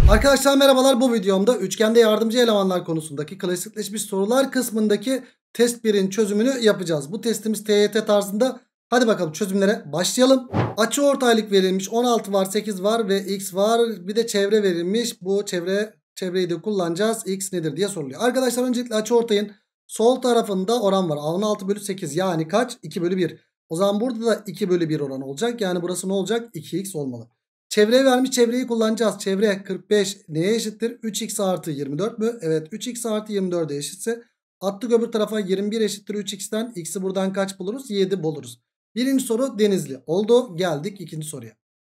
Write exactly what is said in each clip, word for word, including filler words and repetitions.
Arkadaşlar merhabalar, bu videomda üçgende yardımcı elemanlar konusundaki klasikleşmiş sorular kısmındaki test birin çözümünü yapacağız. Bu testimiz T Y T tarzında. Hadi bakalım çözümlere başlayalım. Açıortaylık verilmiş, on altı var, sekiz var ve x var, bir de çevre verilmiş. Bu çevre çevreyi de kullanacağız. X nedir diye soruluyor. Arkadaşlar öncelikle açıortayın sol tarafında oran var. on altı bölü sekiz, yani kaç? iki bölü bir. O zaman burada da iki bölü bir oran olacak. Yani burası ne olacak? iki x olmalı. Çevre vermiş, çevreyi kullanacağız. Çevre kırk beş neye eşittir? üç x artı yirmi dört mü? Evet, üç x artı yirmi dörde eşitse attık öbür tarafa, yirmi bir eşittir üç x'ten. X'i buradan kaç buluruz? yedi buluruz. Birinci soru Denizli oldu. Geldik ikinci soruya.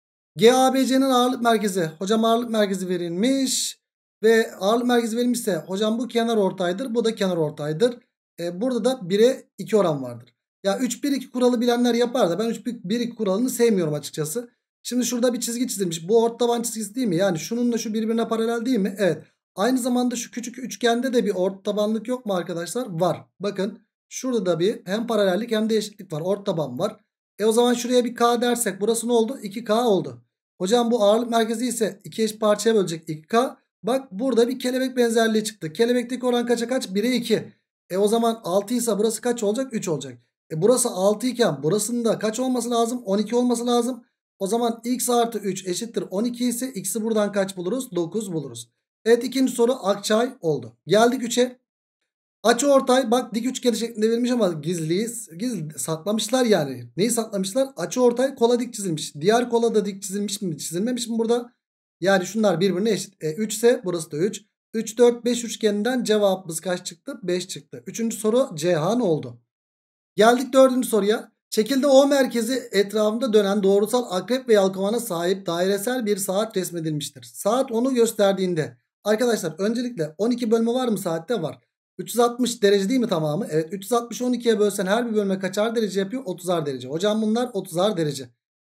G A B C'nin ağırlık merkezi. Hocam ağırlık merkezi verilmiş. Ve ağırlık merkezi verilmişse hocam bu kenar ortaydır. Bu da kenar ortaydır. E, burada da bire iki oran vardır. Ya üç bir iki kuralı bilenler yapar da ben üç bir iki kuralını sevmiyorum açıkçası. Şimdi şurada bir çizgi çizilmiş. Bu ortaban çizgisi değil mi? Yani şununla şu birbirine paralel değil mi? Evet. Aynı zamanda şu küçük üçgende de bir ortabanlık yok mu arkadaşlar? Var. Bakın şurada da bir hem paralellik hem de eşitlik var. Ortaban var. E o zaman şuraya bir K dersek burası ne oldu? iki K oldu. Hocam bu ağırlık merkezi ise iki eş parçaya bölecek iki K. Bak burada bir kelebek benzerliği çıktı. Kelebekteki oran kaça kaç? bire iki. E o zaman altı ise burası kaç olacak? üç olacak. E burası altı iken burasının da kaç olması lazım? on iki olması lazım. O zaman x artı üç eşittir on iki ise x'i buradan kaç buluruz? dokuz buluruz. Evet, ikinci soru Akçay oldu. Geldik üçe. Açıortay, bak dik üçgeni şeklinde verilmiş ama gizliyiz. Gizli saklamışlar yani. Neyi saklamışlar? Açıortay kola dik çizilmiş. Diğer kola da dik çizilmiş mi, çizilmemiş mi burada? Yani şunlar birbirine eşit. E, üç ise burası da üç. üç, dört, beş üçgeninden cevabımız kaç çıktı? beş çıktı. Üçüncü soru Cihan oldu. Geldik dördüncü soruya. Şekilde O merkezi etrafında dönen doğrusal akrep ve yelkovana sahip dairesel bir saat resmedilmiştir. Saat onu gösterdiğinde arkadaşlar öncelikle on iki bölme var mı saatte? Var. üç yüz altmış derece değil mi tamamı? Evet, üç yüz altmışı on ikiye bölsen her bir bölme kaçar derece yapıyor? otuzar derece. Hocam bunlar otuzar derece.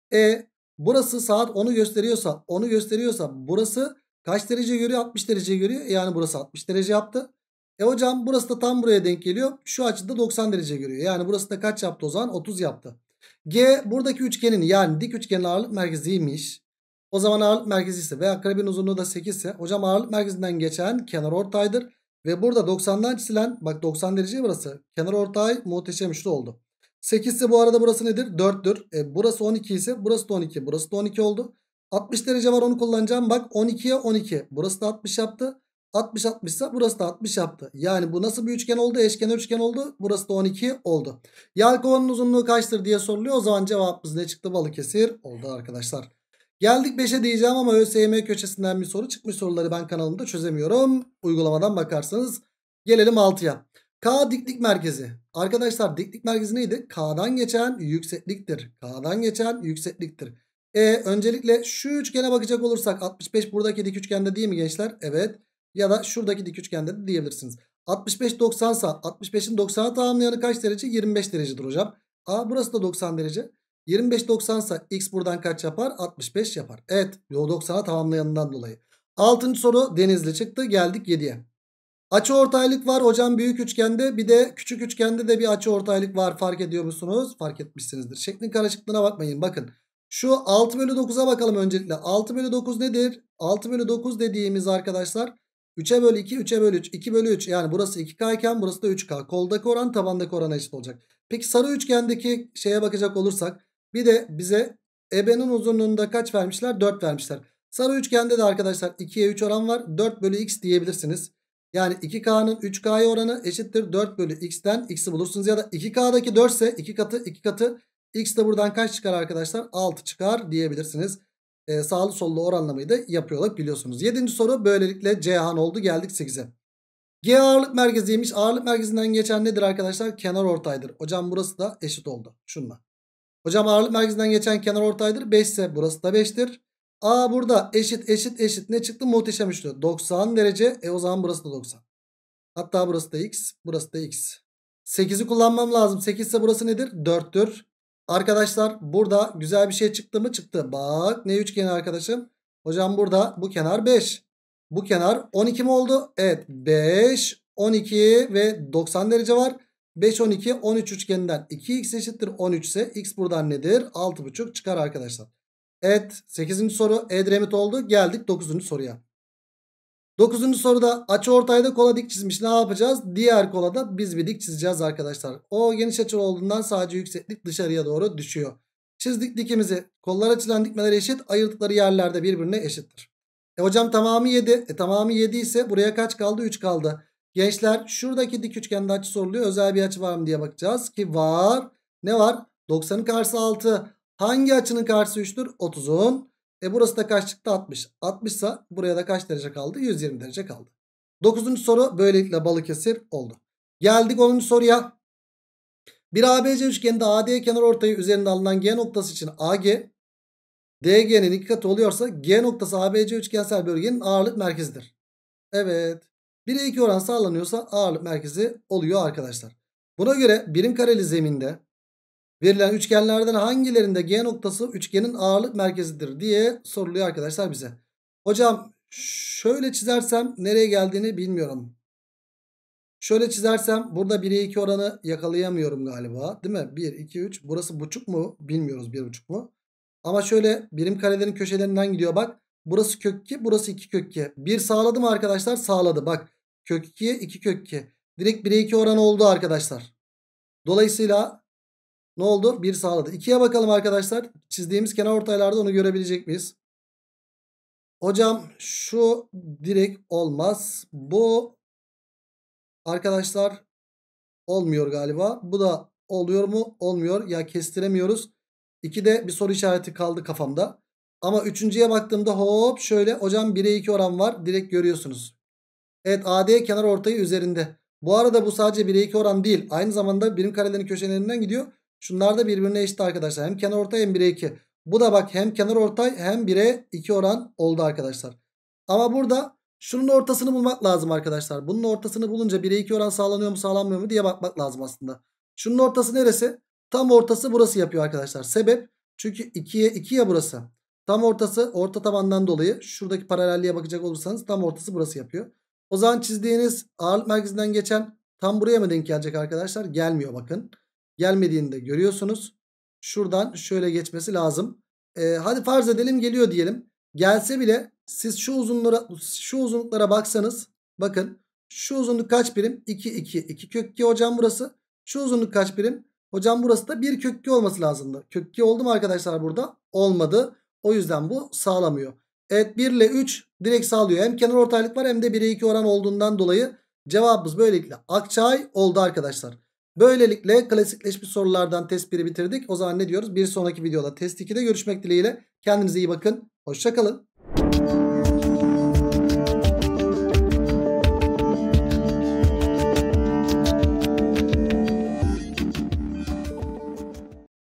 E burası saat onu gösteriyorsa, onu gösteriyorsa burası kaç derece görüyor? altmış derece görüyor. Yani burası altmış derece yaptı. E hocam burası da tam buraya denk geliyor. Şu açıda doksan derece görüyor. Yani burası da kaç yaptı o zaman? otuz yaptı. G buradaki üçgenin, yani dik üçgenin ağırlık merkeziymiş. O zaman ağırlık merkezi ise ve akrebin uzunluğu da sekiz ise hocam ağırlık merkezinden geçen kenar ortaydır. Ve burada doksandan çizilen, bak doksan derece burası. Kenar ortay muhteşem üçlü oldu. sekiz ise bu arada burası nedir? dörttür. E burası on iki ise burası da on iki. Burası da on iki oldu. altmış derece var, onu kullanacağım. Bak on ikiye on iki. Burası da altmış yaptı. altmış altmış ise burası da altmış yaptı. Yani bu nasıl bir üçgen oldu? Eşkenar üçgen oldu. Burası da on iki oldu. Yelkovanın uzunluğu kaçtır diye soruluyor. O zaman cevabımız ne çıktı? Balıkesir oldu arkadaşlar. Geldik beşe diyeceğim ama ÖSYM köşesinden bir soru çıkmış, soruları ben kanalımda çözemiyorum. Uygulamadan bakarsanız. Gelelim altıya. K diklik merkezi. Arkadaşlar diklik merkezi neydi? K'dan geçen yüksekliktir. K'dan geçen yüksekliktir. E öncelikle şu üçgene bakacak olursak altmış beş buradaki dik üçgende değil mi gençler? Evet. Ya da şuradaki dik üçgende de diyebilirsiniz. altmış beş doksan sa altmış beşin doksana tamamlayanı kaç derece? yirmi beş derecedir hocam. A burası da doksan derece. yirmi beş doksan sa x buradan kaç yapar? altmış beş yapar. Evet, doksana tamamlayanından dolayı. Altıncı soru Denizli çıktı. Geldik yediye. Açıortaylık var hocam büyük üçgende, bir de küçük üçgende de bir açıortaylık var, fark ediyor musunuz? Fark etmişsinizdir. Şeklin karışıklığına bakmayın, bakın. Şu altı bölü dokuza bakalım öncelikle. altı bölü dokuz nedir? altı bölü dokuz dediğimiz arkadaşlar üçe bölü iki, üçe bölü üç, iki bölü üç. Yani burası iki K iken burası da üç K. Koldaki oran tabandaki orana eşit olacak. Peki sarı üçgendeki şeye bakacak olursak bir de bize ebenin uzunluğunda kaç vermişler? dört vermişler. Sarı üçgende de arkadaşlar ikiye üç oran var. dört bölü x diyebilirsiniz. Yani iki K'nın üç K'ya oranı eşittir dört bölü x'ten x'i bulursunuz. Ya da iki K'daki dört ise iki katı iki katı x de buradan kaç çıkar arkadaşlar? altı çıkar diyebilirsiniz. Ee, sağlı sollu oranlamayı da yapıyorlar biliyorsunuz. yedinci soru böylelikle Cihan oldu. Geldik sekize. G ağırlık merkeziymiş. Ağırlık merkezinden geçen nedir arkadaşlar? Kenar ortaydır. Hocam burası da eşit oldu. Şununla. Hocam ağırlık merkezinden geçen kenar ortaydır. beş ise burası da beştir. A burada eşit eşit eşit ne çıktı? Muhteşem üçlü. doksan derece. E o zaman burası da doksan. Hatta burası da x. Burası da x. sekizi kullanmam lazım. sekiz ise burası nedir? dörttür. Arkadaşlar burada güzel bir şey çıktı mı? Çıktı. Bak ne üçgeni arkadaşım? Hocam burada bu kenar beş. Bu kenar on iki mi oldu? Evet. beş, on iki ve doksan derece var. beş, on iki, on üç üçgeninden iki x eşittir on üç ise x buradan nedir? altı buçuk çıkar arkadaşlar. Evet, sekizinci soru Edremit oldu. Geldik dokuzuncu soruya. Dokuzuncu soruda açıortayda kola dik çizmiş. Ne yapacağız? Diğer kolada biz bir dik çizeceğiz arkadaşlar. O geniş açılı olduğundan sadece yükseklik dışarıya doğru düşüyor. Çizdik dikimizi. Kollar açılan dikmeler eşit. Ayırdıkları yerlerde birbirine eşittir. E hocam tamamı yedi. E tamamı yedi ise buraya kaç kaldı? üç kaldı. Gençler şuradaki dik üçgende açı soruluyor. Özel bir açı var mı diye bakacağız. Ki var. Ne var? doksanın karşısı altı. Hangi açının karşısı üçtür? otuzun. E burası da kaç çıktı? altmış. altmış ise buraya da kaç derece kaldı? yüz yirmi derece kaldı. dokuzuncu soru böylelikle Balıkesir oldu. Geldik onuncu soruya. Bir A B C üçgeninde A D kenarortayı üzerinde alınan G noktası için A G D G'nin iki katı oluyorsa G noktası A B C üçgensel bölgenin ağırlık merkezidir. Evet. bire iki oran sağlanıyorsa ağırlık merkezi oluyor arkadaşlar. Buna göre birim kareli zeminde verilen üçgenlerden hangilerinde G noktası üçgenin ağırlık merkezidir diye soruluyor arkadaşlar bize. Hocam şöyle çizersem nereye geldiğini bilmiyorum. Şöyle çizersem burada bire iki oranı yakalayamıyorum galiba. Değil mi? bir, iki, üç. Burası buçuk mu? Bilmiyoruz, bir buçuk mu? Ama şöyle birim karelerin köşelerinden gidiyor bak. Burası kök iki, burası iki kök iki. bir sağladı mı arkadaşlar? Sağladı. Bak kök ikiye iki kök iki. Direkt bire iki oranı oldu arkadaşlar. Dolayısıyla ne oldu? bir sağladı. ikiye bakalım arkadaşlar. Çizdiğimiz kenarortaylarda onu görebilecek miyiz? Hocam şu direkt olmaz. Bu arkadaşlar olmuyor galiba. Bu da oluyor mu? Olmuyor. Ya kestiremiyoruz. ikide bir soru işareti kaldı kafamda. Ama üçüncüye baktığımda hop şöyle hocam bire iki oran var. Direkt görüyorsunuz. Evet A D kenarortayı üzerinde. Bu arada bu sadece bire iki oran değil. Aynı zamanda birim karelerin köşelerinden gidiyor. Şunlar da birbirine eşit arkadaşlar. Hem kenarortay hem bire iki. Bu da bak hem kenarortay hem bire iki oran oldu arkadaşlar. Ama burada şunun ortasını bulmak lazım arkadaşlar. Bunun ortasını bulunca bire iki oran sağlanıyor mu sağlanmıyor mu diye bakmak lazım aslında. Şunun ortası neresi? Tam ortası burası yapıyor arkadaşlar. Sebep? Çünkü ikiye iki ya burası. Tam ortası orta tabandan dolayı şuradaki paralelliğe bakacak olursanız tam ortası burası yapıyor. O zaman çizdiğiniz ağırlık merkezinden geçen tam buraya mı denk gelecek arkadaşlar? Gelmiyor bakın. Gelmediğini de görüyorsunuz. Şuradan şöyle geçmesi lazım. Ee, hadi farz edelim geliyor diyelim. Gelse bile siz şu uzunlara şu uzunluklara baksanız bakın şu uzunluk kaç birim? iki iki. iki kök iki hocam burası. Şu uzunluk kaç birim? Hocam burası da bir kök iki olması lazımdı. Kök iki oldu mu arkadaşlar burada? Olmadı. O yüzden bu sağlamıyor. Evet bir ile üç direkt sağlıyor. Hem kenarortaylık var hem de bire iki oran olduğundan dolayı cevabımız böylelikle Akçay oldu arkadaşlar. Böylelikle klasikleşmiş sorulardan test biri bitirdik. O zaman ne diyoruz? Bir sonraki videoda test ikide görüşmek dileğiyle. Kendinize iyi bakın. Hoşça kalın.